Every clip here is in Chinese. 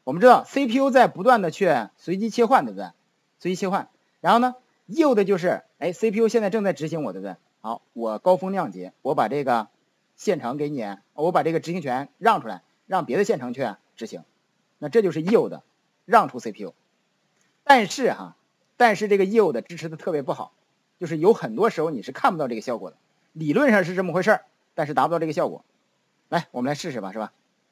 我们知道 CPU 在不断的去随机切换，对不对？随机切换。然后呢 yield 就是CPU 现在正在执行我，对不对？好，我高风亮节，我把这个线程给你，我把这个执行权让出来，让别的线程去执行。那这就是 yield， 让出 CPU。但是这个 yield 支持的特别不好，就是有很多时候你是看不到这个效果的。理论上是这么回事，但是达不到这个效果。来，我们来试试吧，是吧？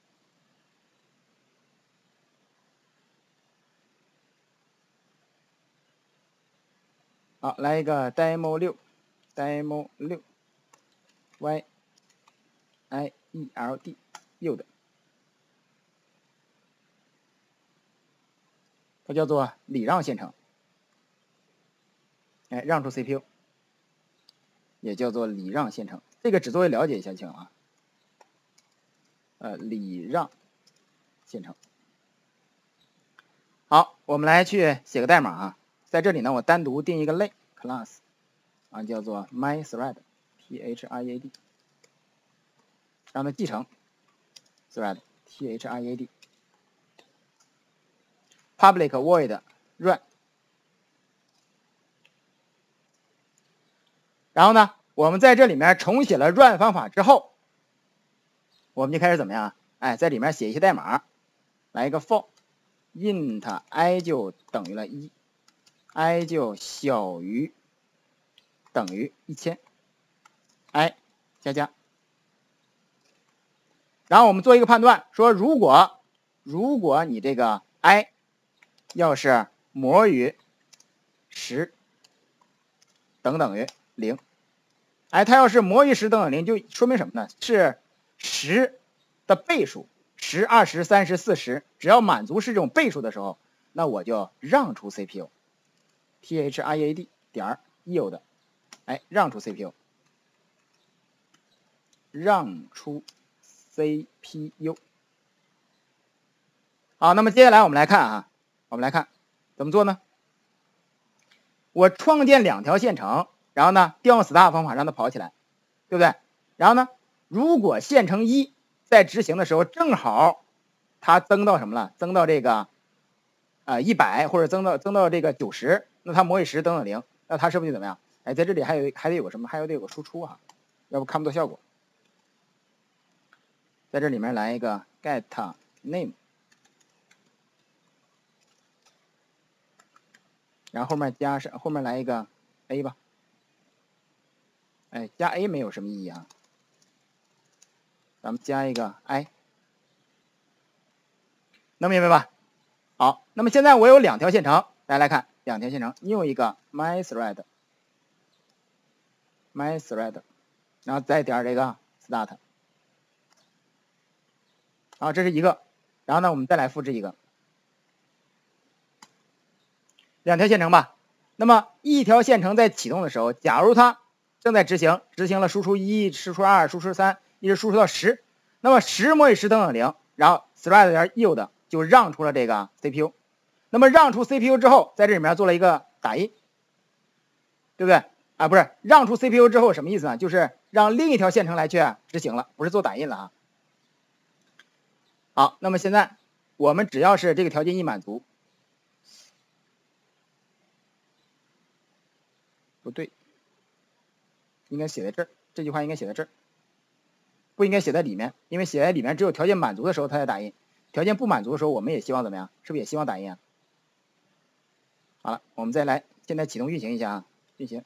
好，来一个 demo 6 yield yield， 它叫做礼让线程，让出 CPU， 也叫做礼让线程。这个只作为了解一下就行啊。礼让线程。好，我们来去写个代码啊。在这里呢，我单独定一个类 class 啊，叫做 myThread THREAD， 让它继承 thread THREAD public void run。然后呢，我们在这里面重写了 run 方法之后，我们就开始怎么样？在里面写一些代码，来一个 for int i 就等于了1。i 就小于等于1000 i 加，然后我们做一个判断，说如果你这个 i 要是模于10等于0，它要是模于10等于0，就说明什么呢？是10的倍数，10、20、30、40，只要满足是这种倍数的时候，那我就让出 CPU。THREAD 点 yield， 让出 CPU， 让出 CPU。好，那么接下来我们来看怎么做呢？我创建2条线程，然后呢调用 start 方法让它跑起来，对不对？然后呢，如果线程1在执行的时候正好它增到什么了？增到这个100或者增到这个90。那它模拟10等于0，那它是不是就怎么样？在这里还得有个什么？还得有个输出啊，要不看不到效果。在这里面来一个 get name， 然后后面来一个 a 吧。加 a 没有什么意义啊，咱们加一个 i， 能明白吧？好，那么现在我有2条线程，大家来看2条线程，用一个 myThread， 然后再点这个 start。好，这是一个，然后呢，我们再来复制一个2条线程吧。那么一条线程在启动的时候，假如它正在执行了输出1、输出2、输出3，一直输出到10，那么10模拟10等于0，然后 thread 点 yield 就让出了这个 CPU。那么让出 CPU 之后，在这里面做了一个打印，对不对？不是，让出 CPU 之后什么意思呢？就是让另一条线程来去执行了，不是做打印了啊。好，那么现在我们只要是这个条件一满足，不对，应该写在这儿，这句话应该写在这儿，不应该写在里面，因为写在里面只有条件满足的时候它才打印，条件不满足的时候我们也希望怎么样？是不是也希望打印啊？好了，我们再来，现在启动运行一下啊，运行，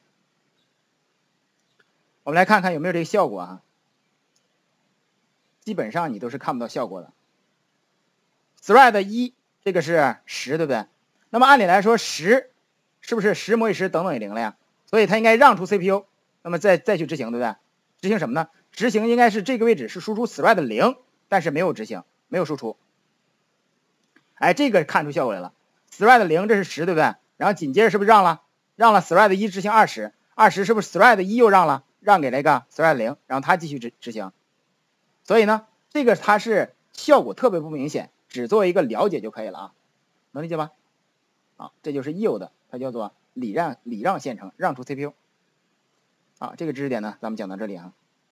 我们来看看有没有这个效果啊。基本上你都是看不到效果的。thread 1这个是10，对不对？那么按理来说10是不是10模拟10等于0了呀？所以它应该让出 CPU， 那么再去执行，对不对？执行什么呢？执行应该是这个位置是输出 thread 0，但是没有执行，没有输出。这个看出效果来了。thread 0这是10，对不对？然后紧接着是不是让了 thread 1执行20，是不是 thread 1又让给了一个 thread 0，然后它继续执行。所以呢，这个它是效果特别不明显，只作为一个了解就可以了啊，能理解吧？好，这就是 yield， 它叫做礼让线程，让出 CPU。好，这个知识点呢，咱们讲到这里啊。